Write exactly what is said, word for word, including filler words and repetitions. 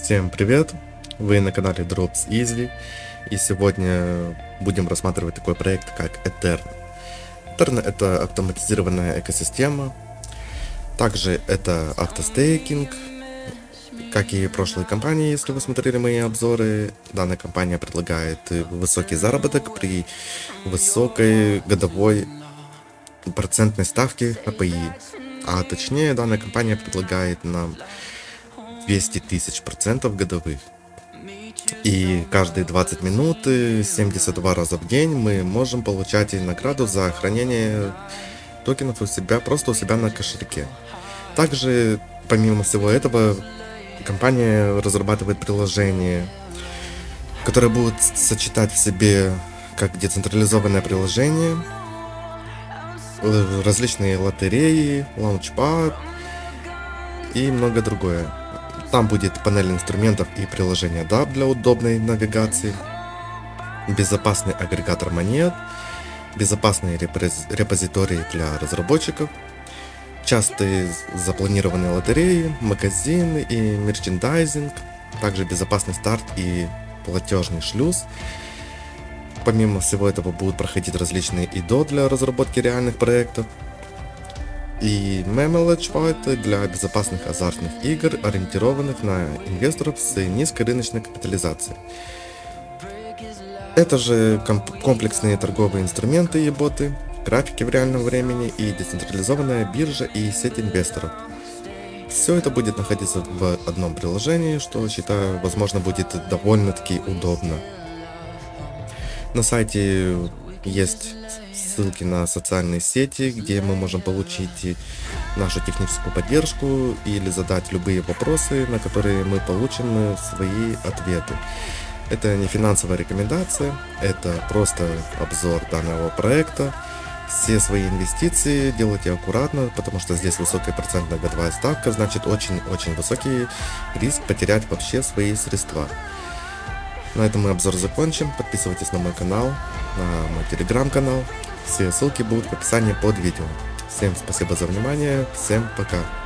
Всем привет! Вы на канале Drops Easy, и сегодня будем рассматривать такой проект, как Etern. Etern — это автоматизированная экосистема, также это автостейкинг, как и прошлые компании. Если вы смотрели мои обзоры, данная компания предлагает высокий заработок при высокой годовой процентной ставке эй пи и, а точнее данная компания предлагает нам двести тысяч процентов годовых. И каждые двадцать минут, семьдесят два раза в день мы можем получать награду за хранение токенов у себя, просто у себя на кошельке. Также, помимо всего этого, компания разрабатывает приложение, которое будет сочетать в себе как децентрализованное приложение, различные лотереи, лаунчпад и многое другое. Там будет панель инструментов и приложение дап для удобной навигации, безопасный агрегатор монет, безопасные репози- репозитории для разработчиков, частые запланированные лотереи, магазины и мерчендайзинг, также безопасный старт и платежный шлюз. Помимо всего этого будут проходить различные ай ди о для разработки реальных проектов и мемелэдж-файты для безопасных азартных игр, ориентированных на инвесторов с низкой рыночной капитализацией. Это же комп- комплексные торговые инструменты и боты, графики в реальном времени и децентрализованная биржа и сеть инвесторов. Все это будет находиться в одном приложении, что, считаю, возможно, будет довольно-таки удобно. На сайте есть ссылки на социальные сети, где мы можем получить нашу техническую поддержку или задать любые вопросы, на которые мы получим свои ответы. Это не финансовая рекомендация, это просто обзор данного проекта. Все свои инвестиции делайте аккуратно, потому что здесь высокая процентная годовая ставка, значит очень-очень высокий риск потерять вообще свои средства. На этом мы обзор закончим. Подписывайтесь на мой канал, на мой телеграм-канал. Все ссылки будут в описании под видео. Всем спасибо за внимание. Всем пока.